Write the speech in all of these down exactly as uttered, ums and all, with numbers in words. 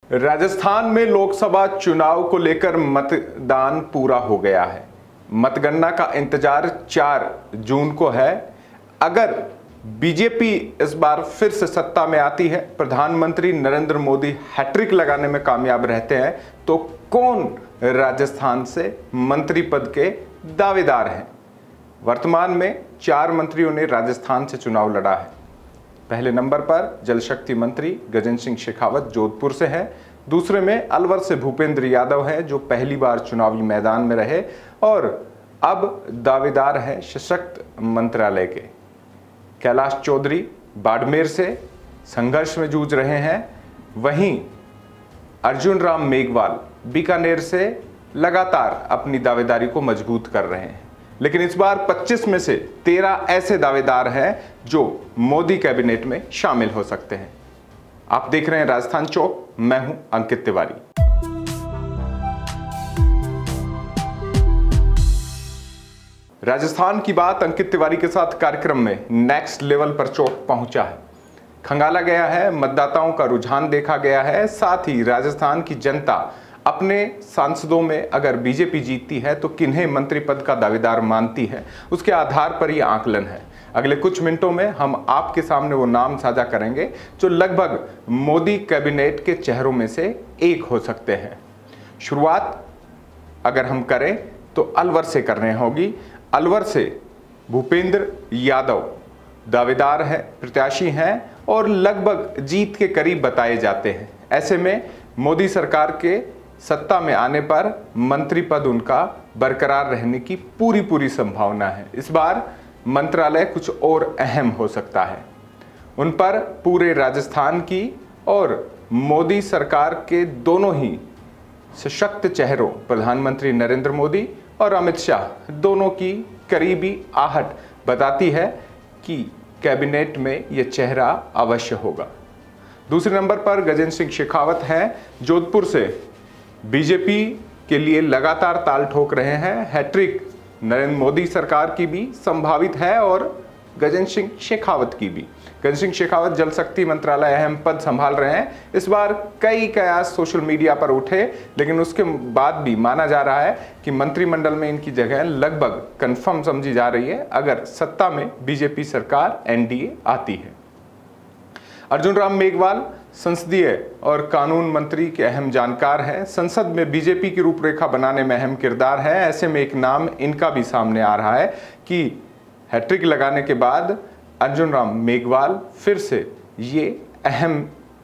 राजस्थान में लोकसभा चुनाव को लेकर मतदान पूरा हो गया है। मतगणना का इंतजार चार जून को है। अगर बीजेपी इस बार फिर से सत्ता में आती है, प्रधानमंत्री नरेंद्र मोदी हैट्रिक लगाने में कामयाब रहते हैं, तो कौन राजस्थान से मंत्री पद के दावेदार हैं? वर्तमान में चार मंत्रियों ने राजस्थान से चुनाव लड़ा है। पहले नंबर पर जल शक्ति मंत्री गजेंद्र सिंह शेखावत जोधपुर से हैं। दूसरे में अलवर से भूपेंद्र यादव हैं, जो पहली बार चुनावी मैदान में रहे और अब दावेदार हैं सशक्त मंत्रालय के। कैलाश चौधरी बाड़मेर से संघर्ष में जूझ रहे हैं। वहीं अर्जुन राम मेघवाल बीकानेर से लगातार अपनी दावेदारी को मजबूत कर रहे हैं। लेकिन इस बार पच्चीस में से तेरह ऐसे दावेदार हैं जो मोदी कैबिनेट में शामिल हो सकते हैं। आप देख रहे हैं राजस्थान चौक, मैं हूं अंकित तिवारी। राजस्थान की बात अंकित तिवारी के साथ कार्यक्रम में नेक्स्ट लेवल पर चौक पहुंचा है। खंगाला गया है, मतदाताओं का रुझान देखा गया है। साथ ही राजस्थान की जनता अपने सांसदों में अगर बीजेपी जीतती है तो किन्हें मंत्री पद का दावेदार मानती है, उसके आधार पर यह आकलन है। अगले कुछ मिनटों में हम आपके सामने वो नाम साझा करेंगे जो लगभग मोदी कैबिनेट के चेहरों में से एक हो सकते हैं। शुरुआत अगर हम करें तो अलवर से करनी होगी। अलवर से भूपेंद्र यादव दावेदार हैं, प्रत्याशी हैं और लगभग जीत के करीब बताए जाते हैं। ऐसे में मोदी सरकार के सत्ता में आने पर मंत्री पद उनका बरकरार रहने की पूरी पूरी संभावना है। इस बार मंत्रालय कुछ और अहम हो सकता है। उन पर पूरे राजस्थान की और मोदी सरकार के दोनों ही सशक्त चेहरों प्रधानमंत्री नरेंद्र मोदी और अमित शाह दोनों की करीबी आहट बताती है कि कैबिनेट में यह चेहरा अवश्य होगा। दूसरे नंबर पर गजेंद्र सिंह शेखावत हैं, जोधपुर से बीजेपी के लिए लगातार ताल ठोक रहे हैं। हैट्रिक नरेंद्र मोदी सरकार की भी संभावित है और गजेंद्र सिंह शेखावत की भी। गजेंद्र सिंह शेखावत जल शक्ति मंत्रालय अहम पद संभाल रहे हैं। इस बार कई कयास सोशल मीडिया पर उठे, लेकिन उसके बाद भी माना जा रहा है कि मंत्रिमंडल में इनकी जगह लगभग कंफर्म समझी जा रही है अगर सत्ता में बीजेपी सरकार एनडीए आती है। अर्जुन राम मेघवाल संसदीय और कानून मंत्री के अहम जानकार हैं। संसद में बीजेपी की रूपरेखा बनाने में अहम किरदार है। ऐसे में एक नाम इनका भी सामने आ रहा है कि हैट्रिक लगाने के बाद अर्जुन राम मेघवाल फिर से ये अहम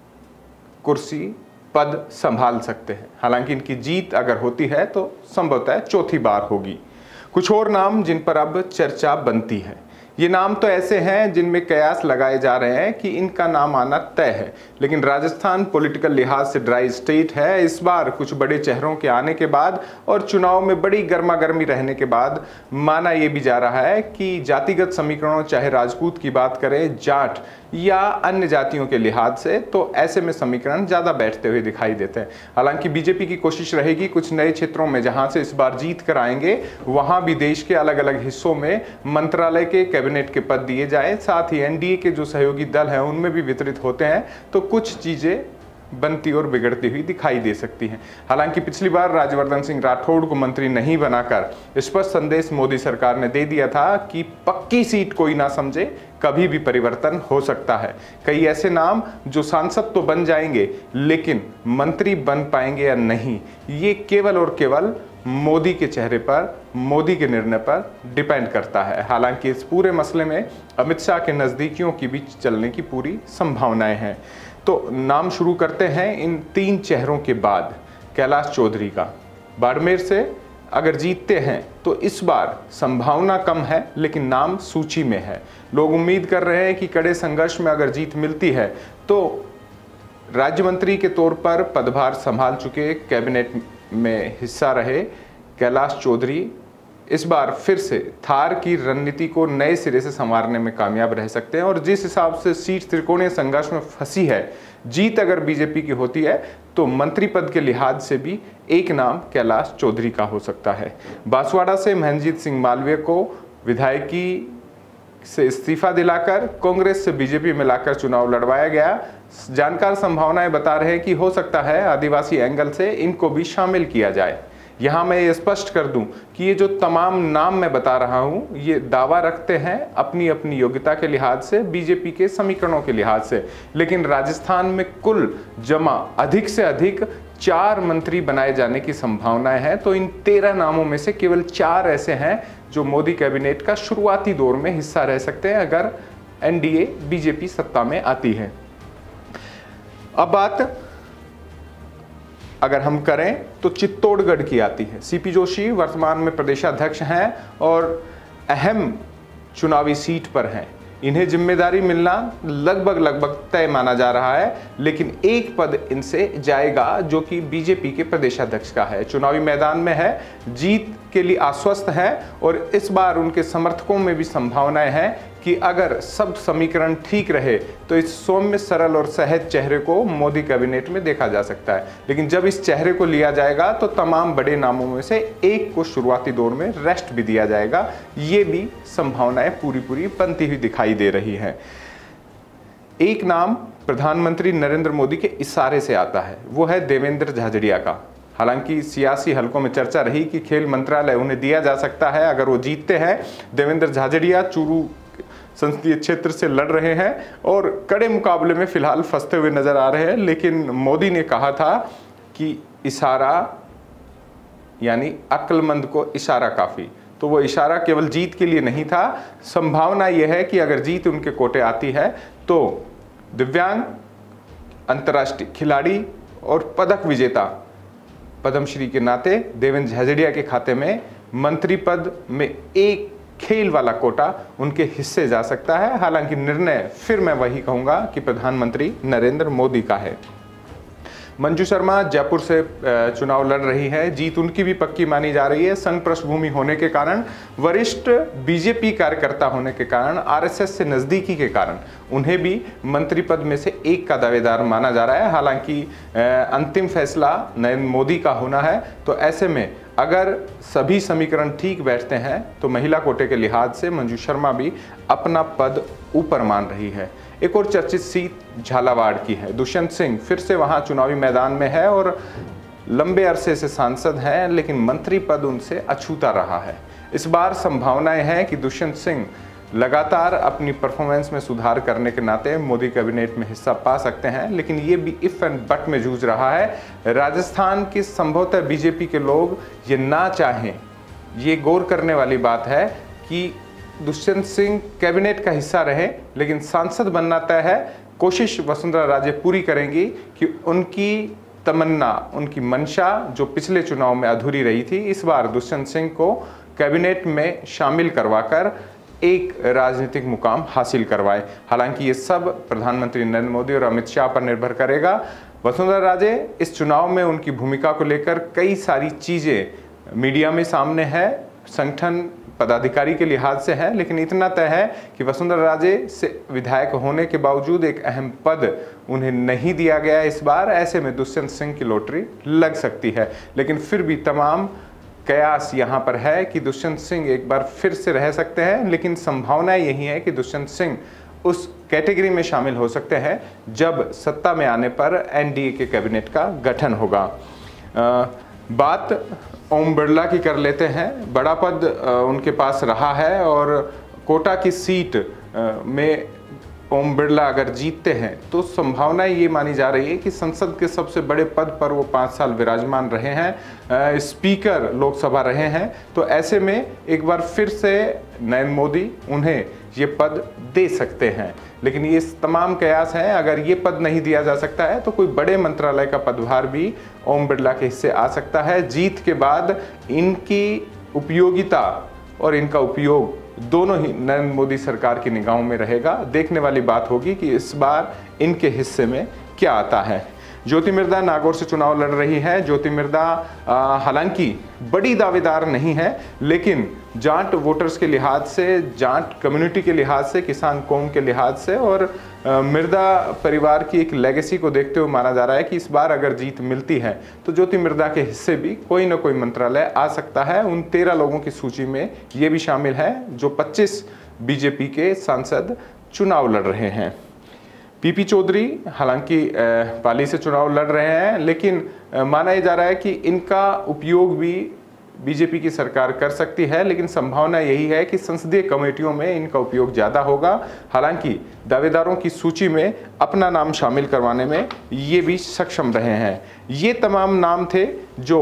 कुर्सी पद संभाल सकते हैं। हालांकि इनकी जीत अगर होती है तो संभवतः चौथी बार होगी। कुछ और नाम जिन पर अब चर्चा बनती है, ये नाम तो ऐसे हैं जिनमें कयास लगाए जा रहे हैं कि इनका नाम आना तय है। लेकिन राजस्थान पॉलिटिकल लिहाज से ड्राई स्टेट है। इस बार कुछ बड़े चेहरों के आने के बाद और चुनाव में बड़ी गर्मा गर्मी रहने के बाद माना यह भी जा रहा है कि जातिगत समीकरणों, चाहे राजपूत की बात करें, जाट या अन्य जातियों के लिहाज से, तो ऐसे में समीकरण ज़्यादा बैठते हुए दिखाई देते हैं। हालांकि बीजेपी की कोशिश रहेगी कुछ नए क्षेत्रों में जहां से इस बार जीत कर आएंगे, वहां भी देश के अलग अलग हिस्सों में मंत्रालय के कैबिनेट के पद दिए जाए। साथ ही एनडीए के जो सहयोगी दल हैं उनमें भी वितरित होते हैं, तो कुछ चीज़ें बनती और बिगड़ती हुई दिखाई दे सकती हैं। हालांकि पिछली बार राज्यवर्धन सिंह राठौड़ को मंत्री नहीं बनाकर स्पष्ट संदेश मोदी सरकार ने दे दिया था कि पक्की सीट कोई ना समझे, कभी भी परिवर्तन हो सकता है। कई ऐसे नाम जो सांसद तो बन जाएंगे लेकिन मंत्री बन पाएंगे या नहीं, ये केवल और केवल मोदी के चेहरे पर, मोदी के निर्णय पर डिपेंड करता है। हालांकि इस पूरे मसले में अमित शाह के नज़दीकियों की भी चलने की पूरी संभावनाएं हैं। तो नाम शुरू करते हैं इन तीन चेहरों के बाद कैलाश चौधरी का। बाड़मेर से अगर जीतते हैं तो इस बार संभावना कम है, लेकिन नाम सूची में है। लोग उम्मीद कर रहे हैं कि कड़े संघर्ष में अगर जीत मिलती है तो राज्य मंत्री के तौर पर पदभार संभाल चुके, कैबिनेट में हिस्सा रहे कैलाश चौधरी इस बार फिर से थार की रणनीति को नए सिरे से संवारने में कामयाब रह सकते हैं। और जिस हिसाब से सीट त्रिकोणीय संघर्ष में फंसी है, जीत अगर बीजेपी की होती है तो मंत्री पद के लिहाज से भी एक नाम कैलाश चौधरी का हो सकता है। बांसवाड़ा से महेंद्रजीत सिंह मालवीय को विधायकी से इस्तीफा दिलाकर कांग्रेस से बीजेपी में लाकर चुनाव लड़वाया गया। जानकार संभावनाएं बता रहे हैं कि हो सकता है आदिवासी एंगल से इनको भी शामिल किया जाए। यहाँ मैं ये स्पष्ट कर दूं कि ये जो तमाम नाम मैं बता रहा हूँ ये दावा रखते हैं अपनी अपनी योग्यता के लिहाज से, बीजेपी के समीकरणों के लिहाज से, लेकिन राजस्थान में कुल जमा अधिक से अधिक चार मंत्री बनाए जाने की संभावनाएं हैं। तो इन तेरह नामों में से केवल चार ऐसे हैं जो मोदी कैबिनेट का शुरुआती दौर में हिस्सा रह सकते हैं अगर एनडीए बीजेपी सत्ता में आती है। अब बात अगर हम करें तो चित्तौड़गढ़ की आती है। सीपी जोशी वर्तमान में प्रदेशाध्यक्ष हैं और अहम चुनावी सीट पर हैं। इन्हें जिम्मेदारी मिलना लगभग लगभग तय माना जा रहा है, लेकिन एक पद इनसे जाएगा जो कि बीजेपी के प्रदेशाध्यक्ष का है। चुनावी मैदान में है, जीत के लिए आश्वस्त है और इस बार उनके समर्थकों में भी संभावनाएं हैं कि अगर सब समीकरण ठीक रहे तो इस सौम्य, सरल और सहज चेहरे को मोदी कैबिनेट में देखा जा सकता है। लेकिन जब इस चेहरे को लिया जाएगा तो तमाम बड़े नामों में से एक को शुरुआती दौर में रेस्ट भी दिया जाएगा। ये भी संभावनाएं पूरी पूरी बनती हुई दिखाई दे रही है। एक नाम प्रधानमंत्री नरेंद्र मोदी के इशारे से आता है, वो है देवेंद्र झाझड़िया का। हालांकि सियासी हलकों में चर्चा रही कि खेल मंत्रालय उन्हें दिया जा सकता है अगर वो जीतते हैं। देवेंद्र झाझड़िया चूरू संसदीय क्षेत्र से लड़ रहे हैं और कड़े मुकाबले में फिलहाल फंसते हुए नजर आ रहे हैं, लेकिन मोदी ने कहा था कि इशारा यानी अक्लमंद को इशारा काफी। तो वो इशारा केवल जीत के लिए नहीं था। संभावना यह है कि अगर जीत उनके कोटे आती है तो दिव्यांग, अंतर्राष्ट्रीय खिलाड़ी और पदक विजेता पद्मश्री के नाते देवेंद्र झाझड़िया के खाते में मंत्री पद में एक खेल वाला कोटा उनके हिस्से जा सकता है। हालांकि निर्णय फिर मैं वही कहूंगा कि प्रधानमंत्री नरेंद्र मोदी का है। मंजू शर्मा जयपुर से चुनाव लड़ रही है, जीत उनकी भी पक्की मानी जा रही है। संघ पृष्ठभूमि होने के कारण, वरिष्ठ बीजेपी कार्यकर्ता होने के कारण, आरएसएस से नजदीकी के कारण उन्हें भी मंत्री पद में से एक का दावेदार माना जा रहा है। हालांकि अंतिम फैसला नरेंद्र मोदी का होना है, तो ऐसे में अगर सभी समीकरण ठीक बैठते हैं तो महिला कोटे के लिहाज से मंजू शर्मा भी अपना पद ऊपर मान रही है। एक और चर्चित सीट झालावाड़ की है। दुष्यंत सिंह फिर से वहां चुनावी मैदान में है और लंबे अरसे से सांसद हैं, लेकिन मंत्री पद उनसे अछूता रहा है। इस बार संभावनाएं हैं कि दुष्यंत सिंह लगातार अपनी परफॉर्मेंस में सुधार करने के नाते मोदी कैबिनेट में हिस्सा पा सकते हैं, लेकिन ये भी इफ एंड बट में जूझ रहा है। राजस्थान के संभवतः बीजेपी के लोग ये ना चाहें, ये गौर करने वाली बात है कि दुष्यंत सिंह कैबिनेट का हिस्सा रहे, लेकिन सांसद बनना तय है। कोशिश वसुंधरा राजे पूरी करेंगी कि उनकी तमन्ना, उनकी मंशा जो पिछले चुनाव में अधूरी रही थी, इस बार दुष्यंत सिंह को कैबिनेट में शामिल करवाकर एक राजनीतिक मुकाम हासिल करवाए। हालांकि ये सब प्रधानमंत्री नरेंद्र मोदी और अमित शाह पर निर्भर करेगा। वसुंधरा राजे इस चुनाव में उनकी भूमिका को लेकर कई सारी चीजें मीडिया में सामने है, संगठन पदाधिकारी के लिहाज से है, लेकिन इतना तय है कि वसुंधरा राजे से विधायक होने के बावजूद एक अहम पद उन्हें नहीं दिया गया इस बार। ऐसे में दुष्यंत सिंह की लॉटरी लग सकती है, लेकिन फिर भी तमाम कयास यहाँ पर है कि दुष्यंत सिंह एक बार फिर से रह सकते हैं। लेकिन संभावना यही है कि दुष्यंत सिंह उस कैटेगरी में शामिल हो सकते हैं जब सत्ता में आने पर एनडीए के कैबिनेट का गठन होगा। आ, बात ओम बिरला की कर लेते हैं। बड़ा पद उनके पास रहा है और कोटा की सीट में ओम बिरला अगर जीतते हैं तो संभावना ये मानी जा रही है कि संसद के सबसे बड़े पद पर वो पाँच साल विराजमान रहे हैं, स्पीकर लोकसभा रहे हैं। तो ऐसे में एक बार फिर से नरेंद्र मोदी उन्हें ये पद दे सकते हैं, लेकिन ये तमाम कयास हैं। अगर ये पद नहीं दिया जा सकता है तो कोई बड़े मंत्रालय का पदभार भी ओम बिरला के हिस्से आ सकता है। जीत के बाद इनकी उपयोगिता और इनका उपयोग दोनों ही नरेंद्र मोदी सरकार की निगाहों में रहेगा। देखने वाली बात होगी कि इस बार इनके हिस्से में क्या आता है। ज्योति मिर्धा नागौर से चुनाव लड़ रही है। ज्योति मिर्धा हालांकि बड़ी दावेदार नहीं है, लेकिन जाट वोटर्स के लिहाज से, जाट कम्युनिटी के लिहाज से, किसान कौम के लिहाज से और मिर्धा परिवार की एक लेगेसी को देखते हुए माना जा रहा है कि इस बार अगर जीत मिलती है तो ज्योति मिर्धा के हिस्से भी कोई ना कोई मंत्रालय आ सकता है। उन तेरह लोगों की सूची में ये भी शामिल है जो पच्चीस बीजेपी के सांसद चुनाव लड़ रहे हैं। पीपी चौधरी हालांकि पाली से चुनाव लड़ रहे हैं, लेकिन माना जा रहा है कि इनका उपयोग भी बीजेपी की सरकार कर सकती है, लेकिन संभावना यही है कि संसदीय कमेटियों में इनका उपयोग ज़्यादा होगा। हालांकि दावेदारों की सूची में अपना नाम शामिल करवाने में ये भी सक्षम रहे हैं। ये तमाम नाम थे जो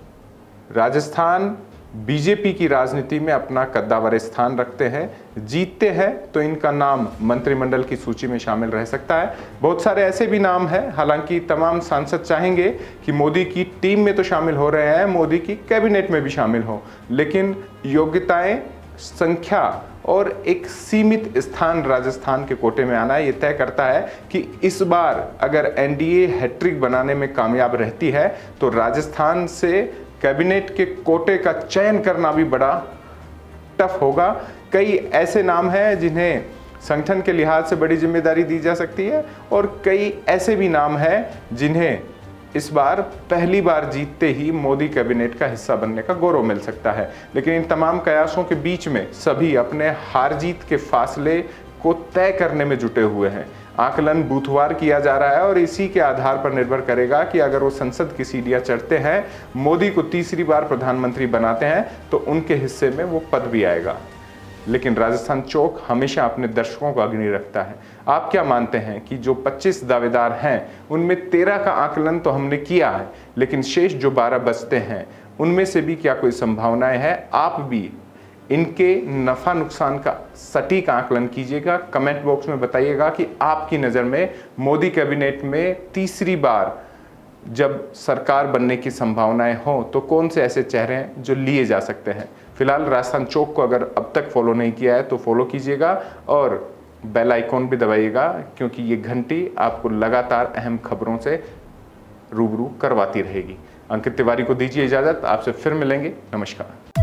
राजस्थान बीजेपी की राजनीति में अपना कद्दावर स्थान रखते हैं। जीतते हैं तो इनका नाम मंत्रिमंडल की सूची में शामिल रह सकता है। बहुत सारे ऐसे भी नाम हैं, हालांकि तमाम सांसद चाहेंगे कि मोदी की टीम में तो शामिल हो रहे हैं, मोदी की कैबिनेट में भी शामिल हो, लेकिन योग्यताएं, संख्या और एक सीमित स्थान राजस्थान के कोटे में आना ये तय करता है कि इस बार अगर एनडीए हैट्रिक बनाने में कामयाब रहती है तो राजस्थान से कैबिनेट के कोटे का चयन करना भी बड़ा टफ होगा। कई ऐसे नाम हैं जिन्हें संगठन के लिहाज से बड़ी जिम्मेदारी दी जा सकती है और कई ऐसे भी नाम हैं जिन्हें इस बार पहली बार जीतते ही मोदी कैबिनेट का हिस्सा बनने का गौरव मिल सकता है। लेकिन इन तमाम कयासों के बीच में सभी अपने हार जीत के फासले को तय करने में जुटे हुए हैं। आकलन बूथवार किया जा रहा है और इसी के आधार पर निर्भर करेगा कि अगर वो संसद की सीढ़ियां चढ़ते हैं, मोदी को तीसरी बार प्रधानमंत्री बनाते हैं, तो उनके हिस्से में वो पद भी आएगा। लेकिन राजस्थान चौक हमेशा अपने दर्शकों को अग्नि रखता है। आप क्या मानते हैं कि जो पच्चीस दावेदार हैं उनमें तेरह का आकलन तो हमने किया है, लेकिन शेष जो बारह बचते हैं उनमें से भी क्या कोई संभावनाएं हैं? आप भी इनके नफा नुकसान का सटीक आकलन कीजिएगा, कमेंट बॉक्स में बताइएगा कि आपकी नज़र में मोदी कैबिनेट में तीसरी बार जब सरकार बनने की संभावनाएं हो तो कौन से ऐसे चेहरे हैं जो लिए जा सकते हैं। फिलहाल राजस्थान चौक को अगर अब तक फॉलो नहीं किया है तो फॉलो कीजिएगा और बेल आइकॉन भी दबाइएगा, क्योंकि ये घंटी आपको लगातार अहम खबरों से रूबरू करवाती रहेगी। अंकित तिवारी को दीजिए इजाज़त, आपसे फिर मिलेंगे। नमस्कार।